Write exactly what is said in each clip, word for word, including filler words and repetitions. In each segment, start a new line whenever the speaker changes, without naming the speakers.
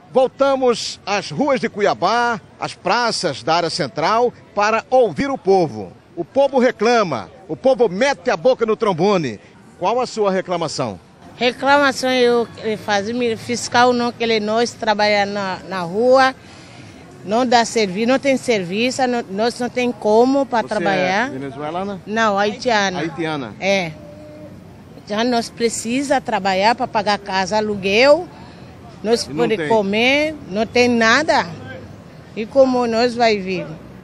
Voltamos às ruas de Cuiabá, às praças da área central, para ouvir o povo. O povo reclama, o povo mete a boca no trombone. Qual a sua reclamação?
Reclamação eu faço, fiscal não quer nós trabalhar na, na rua, não dá serviço, não tem serviço, não, nós não tem como para trabalhar.
É venezuelana?
Não, haitiana.
Haitiana.
É. Já nós precisa trabalhar para pagar casa, aluguel. Nós podemos comer, não tem nada. E como nós vai vir?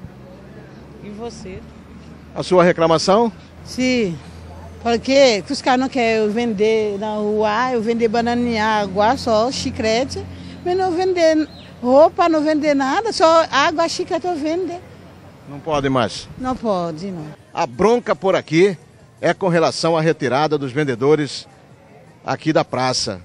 E você?
A sua reclamação?
Sim, porque os caras não querem vender na rua, eu vender bananinha, água, só chiclete, mas não vender roupa, não vender nada, só água, chiclete eu vender.
Não pode mais?
Não pode, não.
A bronca por aqui é com relação à retirada dos vendedores aqui da praça.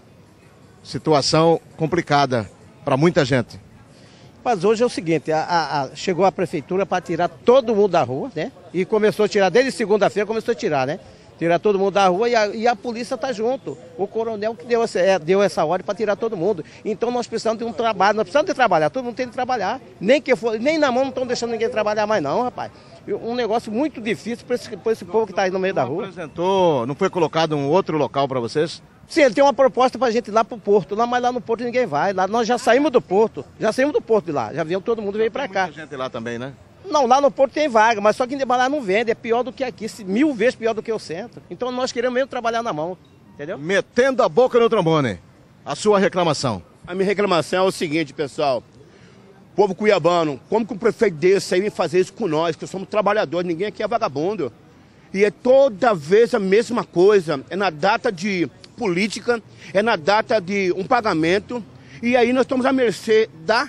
Situação complicada para muita gente.
Mas hoje é o seguinte, a, a, a, chegou a prefeitura para tirar todo mundo da rua, né? E começou a tirar, desde segunda-feira começou a tirar, né? Tirar todo mundo da rua e a, e a polícia está junto. O coronel que deu essa, deu essa ordem para tirar todo mundo. Então nós precisamos de um trabalho, nós precisamos de trabalhar, todo mundo tem que trabalhar. Nem, que for, nem na mão não estão deixando ninguém trabalhar mais não, rapaz. Um negócio muito difícil para esse, esse povo que está aí no meio da rua.
Apresentou, não foi colocado um outro local para vocês?
Sim, ele tem uma proposta para a gente ir lá para o porto, lá, mas lá no porto ninguém vai. Lá nós já saímos do porto, já saímos do porto de lá, já viemos, todo mundo veio para cá.
Tem muita gente lá também, né?
Não, lá no porto tem vaga, mas só que lá não vende, é pior do que aqui, mil vezes pior do que o centro. Então nós queremos mesmo trabalhar na mão, entendeu?
Metendo a boca no trombone, a sua reclamação.
A minha reclamação é o seguinte, pessoal, povo cuiabano, como que um prefeito desse aí vem fazer isso com nós, que somos trabalhadores, ninguém aqui é vagabundo. E é toda vez a mesma coisa, é na data de política, é na data de um pagamento, e aí nós estamos à mercê da,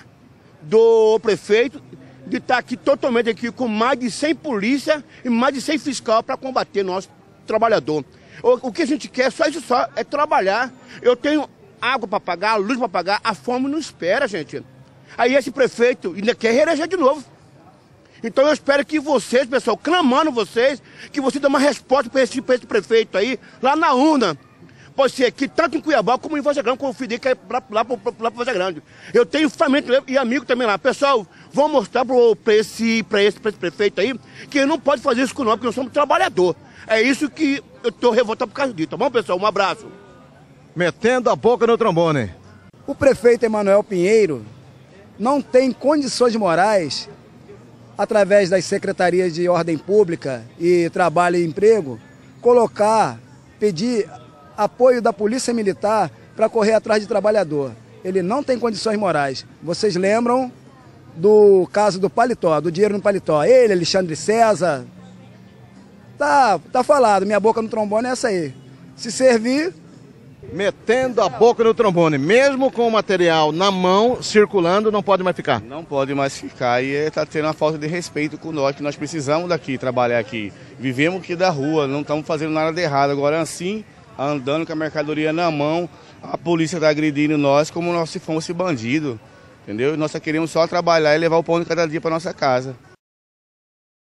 do prefeito de estar aqui totalmente aqui com mais de cem polícia e mais de cem fiscal para combater nosso trabalhador. O, o que a gente quer, só isso só, é trabalhar. Eu tenho água para pagar, luz para pagar, a fome não espera, gente. Aí esse prefeito ainda quer reeleger de novo. Então eu espero que vocês, pessoal, clamando vocês, que vocês dêem uma resposta para esse, esse prefeito aí, lá na urna. Pode ser aqui, tanto em Cuiabá como em Voz Grande, como eu fui que é lá, lá, lá para Voz Grande. Eu tenho família e amigo também lá. Pessoal, vamos mostrar para esse, esse, esse prefeito aí que ele não pode fazer isso com nós, porque nós somos trabalhadores. É isso que eu estou revoltado por causa disso, tá bom, pessoal? Um abraço.
Metendo a boca no trombone.
O prefeito Emanuel Pinheiro não tem condições morais, através das secretarias de ordem pública e trabalho e emprego, colocar, pedir apoio da polícia militar para correr atrás de trabalhador. Ele não tem condições morais. Vocês lembram do caso do paletó, do dinheiro no paletó? Ele, Alexandre César, tá, tá falado, minha boca no trombone é essa aí. Se servir...
Metendo a boca no trombone, mesmo com o material na mão, circulando, não pode mais ficar?
Não pode mais ficar, e está tendo uma falta de respeito com nós, que nós precisamos daqui, trabalhar aqui. Vivemos aqui da rua, não estamos fazendo nada de errado. Agora assim, andando com a mercadoria na mão, a polícia está agredindo nós como nós se fosse bandido, entendeu? Nós só queremos só trabalhar e levar o pão de cada dia para nossa casa.